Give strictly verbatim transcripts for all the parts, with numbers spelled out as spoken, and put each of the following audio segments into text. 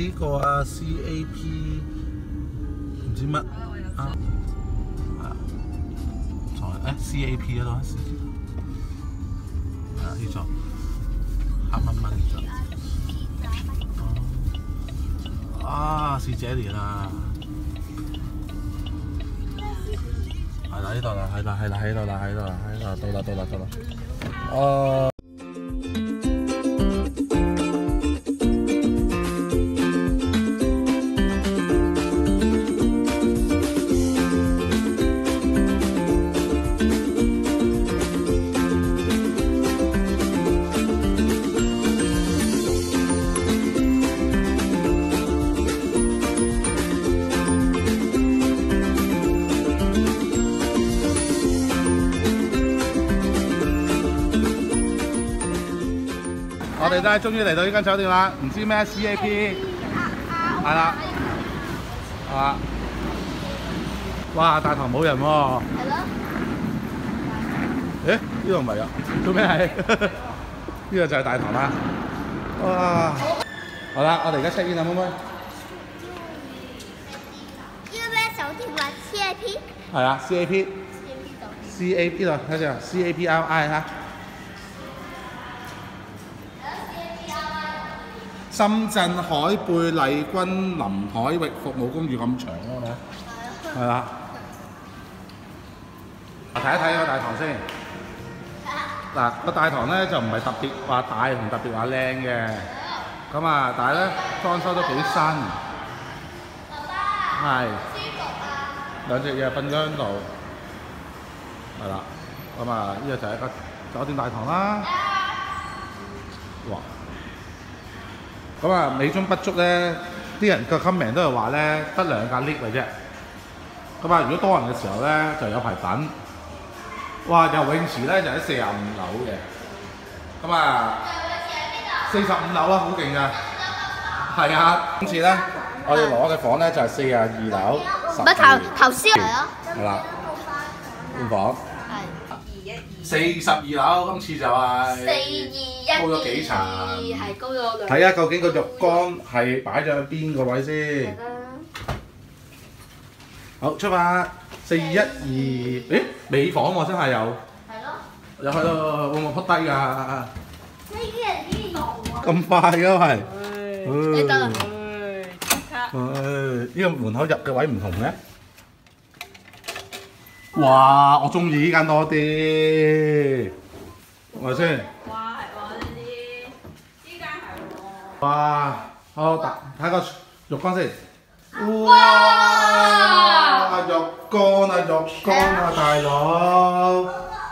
呢個啊 C A P 唔知乜啊啊，仲係誒 C A P 啊咯，係啊呢座黑蚊蚊呢座。啊，是這裡啦，係啦呢度啦，係啦係啦喺度啦喺度啦喺度，到啦到啦到啦，哦。我哋都係終於嚟到呢間酒店啦，唔知咩 C A P， 係啦，係嘛？哇！大堂冇人喎。係咯。誒？呢度唔係啊？做咩係？呢個就係大堂啦。哇！好啦，我哋而家 check in啦，妹妹。 呢個咩酒店話 C A P？ 係啊 ，C A P。C A P 呢度睇下 C A P R I 嚇。深圳海貝麗君臨海域服務公寓咁長咯，係咪？係啦。睇一睇個大堂先。嗱，個大堂咧就唔係特別話大同特別話靚嘅，咁啊，但係咧裝修都幾新。係。兩隻嘢瞓咗喺度。係啦。咁啊，呢個就係一個酒店大堂啦。哇！咁啊，美中不足咧，啲人個 comment 都係話咧，得兩架 lift 嘅啫。咁啊，如果多人嘅時候咧，就有排等。哇！游泳池咧就喺四十五樓嘅。咁啊，四十五樓啊，好勁㗎。係啊，今次咧，我哋攞嘅房咧就係四十二樓。 唔係頭頭先係咯。 係啦，間房。四十二樓，今次就係四二一高咗幾層， 係高咗兩。 睇下究竟個浴缸係擺咗喺邊個位先。好，出發！四一二，誒尾房喎，真係有。係咯。有去到會唔會撲低㗎？ 呢啲人呢度咁快嘅係。 你得啦。 誒，呢個門口入嘅位唔同嘅。哇！我中意呢間多啲，係咪先？ 哇，係喎呢啲，呢間係喎。 哇！好，睇個浴缸先。哇！浴缸啊，浴缸啊，大佬！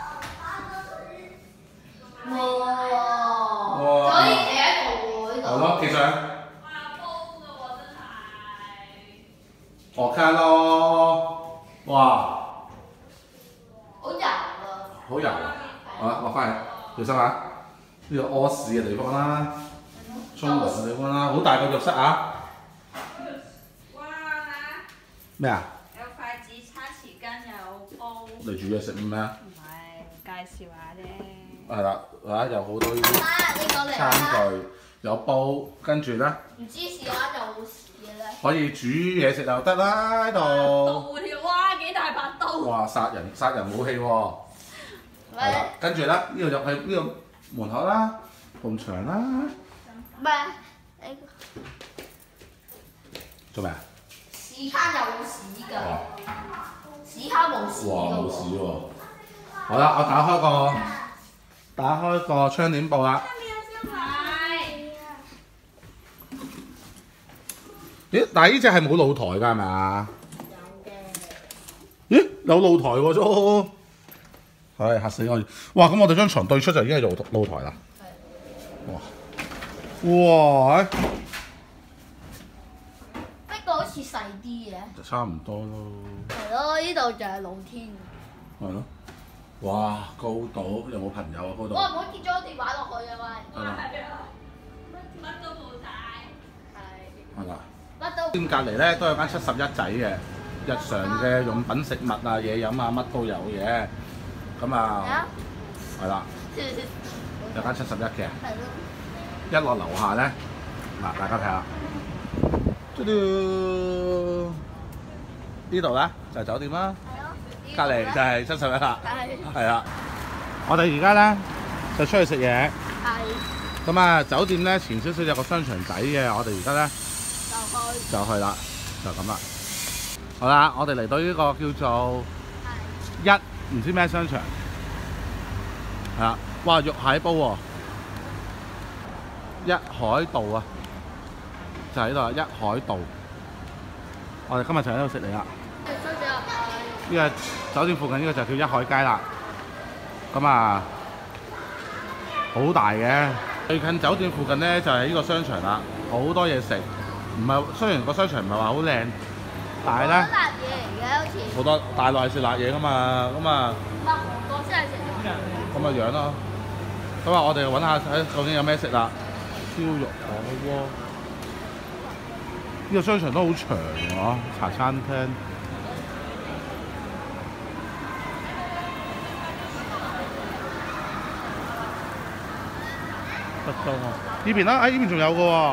哇！ 可以企喺度喎呢度。 係咯，企上。 哇，煲㗎喎真係。 學卡咯！哇！ 好油啊！ 好油啊！好啦，落翻嚟，小心啊！呢個屙屎嘅地方啦，沖涼嘅地方啦，好大個浴室啊！ 哇！ 咩啊？ 有筷子、叉匙羹，有煲。 嚟煮嘢食咩啊？ 唔係，介紹下啫。 係啦，啊有好多呢啲啊，你講嚟餐啦。 具，有煲，跟住咧唔知試下就冇事嘅咧。 可以煮嘢食就得啦喺度。 刀條，哇幾大把刀！ 哇！殺人殺人武器喎！係啦，跟住咧呢度入去呢個門口啦，埲牆啦。 唔係，你做咩啊？ 屎坑有冇屎㗎？屎坑冇屎㗎喎。 哇！冇屎喎！好啦，我打開個打開個窗簾布啦。咦？但係呢只係冇露台㗎係咪啊？有嘅。咦？有露台喎都。係嚇死我！哇！咁我哋張床對出就已經係露露台啦。係。哇！哇！ 不過好似細啲嘅。 就差唔多咯。 係咯，呢度就係露天。 係咯。哇！高度有冇朋友啊？高度。 我唔好跌咗電話落去啊喂。 係啦。 乜都冇晒。 係。 係啦。 乜都。 店隔離咧都有間七十一仔嘅，日常嘅用品、食物啊、嘢飲啊，乜都有嘅。咁啊，係啦，有間七十一嘅。 係咯。 一落樓下咧，嗱大家睇下， 嘟嘟，呢度咧就係酒店啦，隔離就係七十一啦，係啊。我哋而家咧就出去食嘢。係。咁啊，酒店咧前少少有個商場仔嘅，我哋而家咧就去就去啦，就咁啦。好啦，我哋嚟到呢個叫做一唔知咩商場，係啦，哇，肉蟹煲喎，一海道啊，就喺度啊，一海道。我哋今日就喺度食嚟啦。呢個酒店附近呢個就叫一海街啦。咁啊，好大嘅。最近酒店附近咧就係呢個商場啦，好多嘢食。唔係，雖然個商場唔係話好靚，但係咧辣嘢嚟嘅，好似好多大陸係食辣嘢噶嘛，咁啊， 唔係韓國先係食辣嘢。咁嘅樣咯。咁啊，我哋揾下睇究竟有咩食啦。燒肉火鍋，呢個商場都好長喎，茶餐廳。得多啊！呢邊啦，哎，呢邊仲有嘅喎。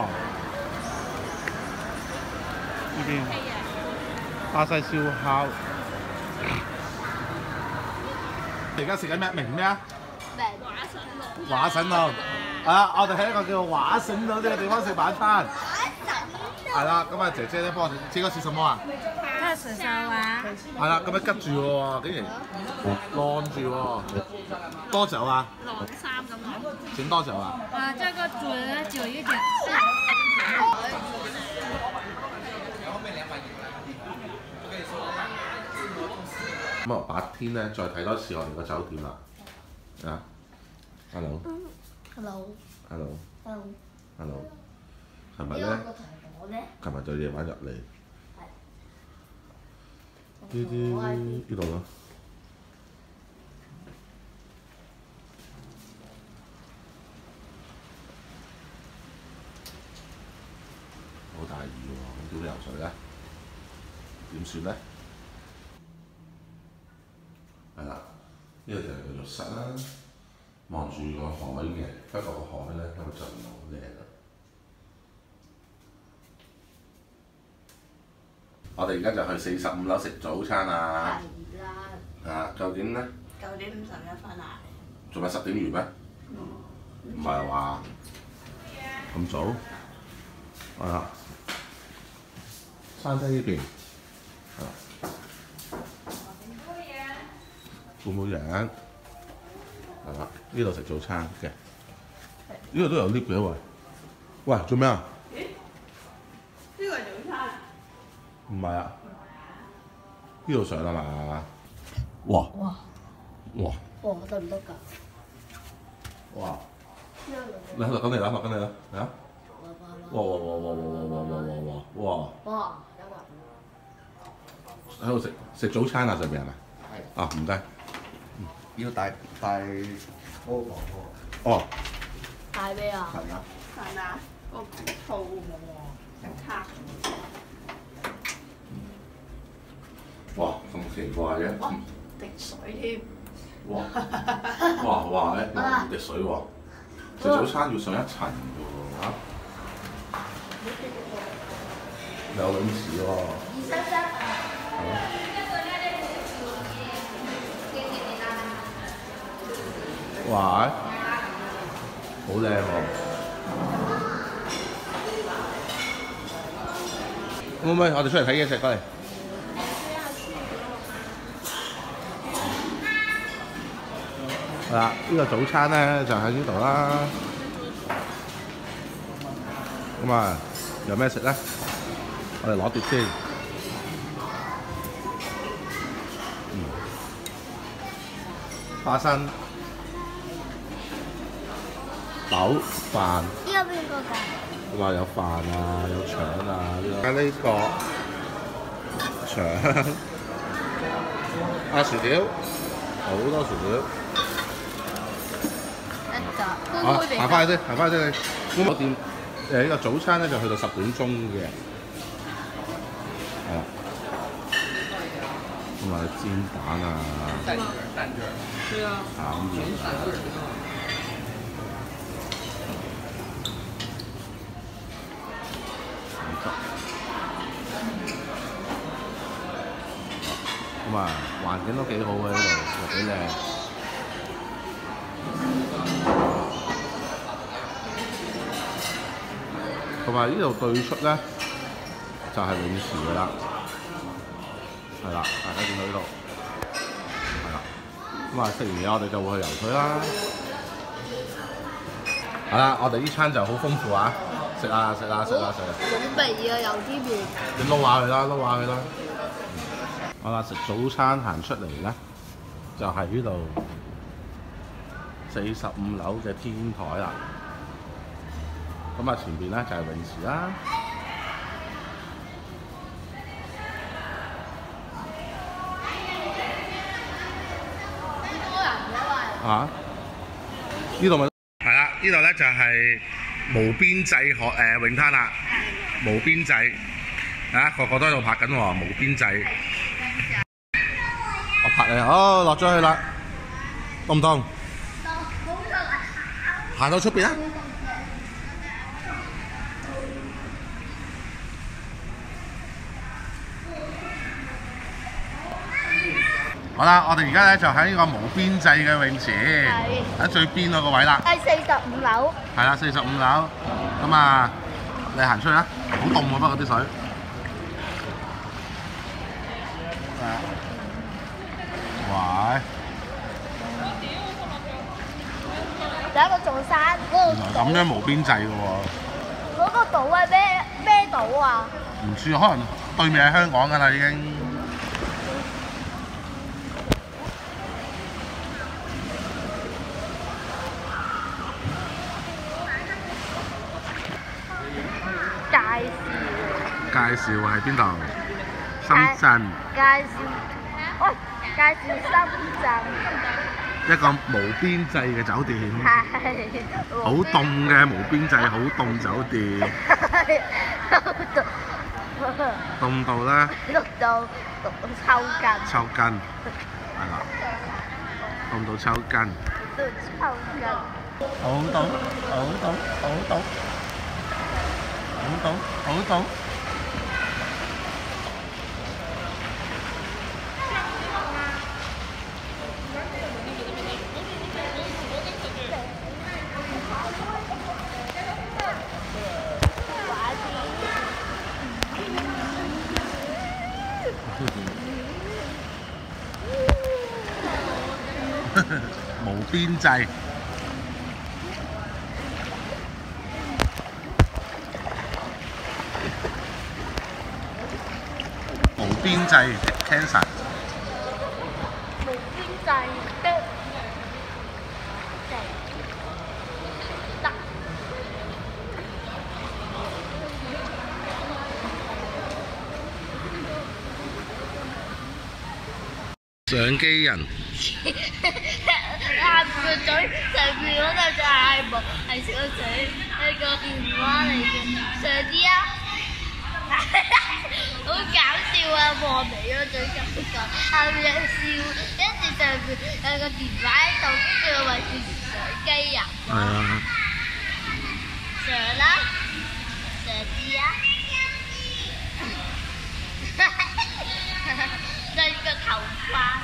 呢邊巴西燒烤。你而家食緊咩？明咩啊？ 明華神路。啊！我哋喺一個叫華神路呢個地方食晚餐。係啦，咁啊姐姐咧幫我哋，這個是什麼啊？ 特色燒鴨。 係啦，咁樣吉住喎，竟然晾住喎，多久啊？ 晾衫咁樣。 整多久啊？ 啊，這個煮得久一點。 咁啊，白天咧再睇多次我哋個酒店啦。啊 ，hello。 Hello。 hello。 Hello。 hello。琴日咧，琴日就夜晚入嚟。呢啲呢度咯。好大雨喎，咁點游水咧？點算咧？係啦，呢個就係個浴室啦，望住個海嘅，不過個海咧根本就唔係好靚啦。我哋而家就去四十五樓食早餐啊！ 係啦。 啊，究竟咧？ 九點五十一分啊！ 仲係十點完咩？唔係話咁早？係啦，山西呢邊係啦，半冇人係啦，呢度食早餐嘅，呢度都有 lift 嘅喎。喂，做咩啊？ 咦？呢個係早餐啊？ 唔係啊，呢度上啦嘛。哇！ 哇！ 哇！ 哇！得唔得㗎？ 哇！嚟落緊嚟啦，落緊嚟啦，嚟啊！哇哇哇哇哇哇哇哇哇哇！ 哇！ 喺度食食早餐啊，上邊係咪？ 係。 啊，唔該。 要帶帶嗰個哦。 帶咩啊？ 係啊。 係咪啊？個套成卡。 哇！咁奇怪嘅。 滴水添。 哇！哇哇咧，唔滴水喎！食早餐要上一層嘅喎嚇。有兩匙喎。係咯。哇！好靚喎！可唔可以我哋出嚟睇嘢食過嚟？係啦，呢個早餐咧就喺呢度啦。咁啊，有咩食咧？我哋攞碟先。嗯。花生、豆、飯。 呢個邊個㗎？ 話有飯啊，有腸啊，呢個。呢個腸。啊，薯條，好多薯條。啊，行翻去先，行翻去先你。酒店誒呢個早餐咧就去到十點鐘嘅，係啦。咁啊煎蛋啊，炒麵啊，橙汁。 啊，環境都幾好嘅呢度，又幾靚。同埋呢度對出咧就係、是、泳池㗎啦，係啦，大家見到呢度係啦。咁啊食完嘢我哋就會去游水啦。係啦，我哋呢餐就好豐富啊！食啊食啊食啊食啊！ 好味啊，有啲味。 你撈下佢啦，撈下佢啦。好啦，食早餐行出嚟咧，就係呢度四十五樓嘅天台啦。咁啊，前邊咧就係泳池啦。 多人嘅啊？呢度咪係啦，呢度咧就係無邊際海誒泳灘啦，無邊際啊，個個都喺度拍緊喎，無邊際。我拍你，哦，落咗去啦，凍唔凍？行到出邊啊！好啦，我哋而家咧就喺呢個無邊際嘅泳池，喺最邊嗰個位啦。 係四十五樓。 係啦，四十五樓。咁啊，你行出去啦，好凍喎，不過啲水。喂！ 第一個做山嗰個。 原來咁樣無邊際嘅喎。 嗰個島係咩咩島啊？ 唔知，可能對面係香港㗎啦已經。介紹喺邊度？深圳。 介紹，喂，介紹深圳。 一個無邊際嘅酒店。 係。 好凍嘅無邊際，好凍酒店。凍到咧。 凍到凍到抽筋。 抽筋。係啦。凍到抽筋。 凍到抽筋。 好凍，好凍，好凍。好凍，好凍。無邊際。無邊際 cancer。 無邊際的相機人。 下個嘴上面嗰度就係冇，係小嘴，係個電話嚟嘅。上啲啊，好搞笑啊！望嚟個嘴咁個，下面又笑，跟住上面有個電話喺度，跟住為住相機啊。 係啊。 上啦，上啲啊！對個頭髮。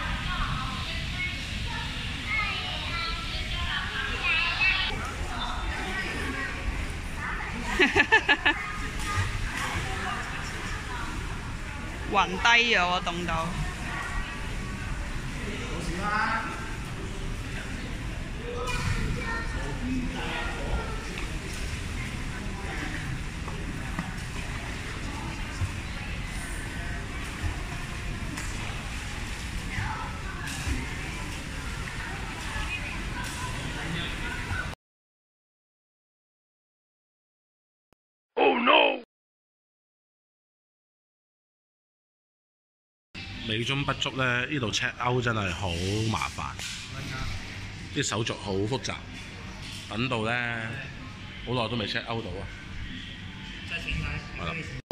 暈低咗喎，凍到。 Oh no！美中不足咧，呢度 check out 真係好麻煩，啲手續好複雜，等到咧好耐都未 check out 到啊！係啦。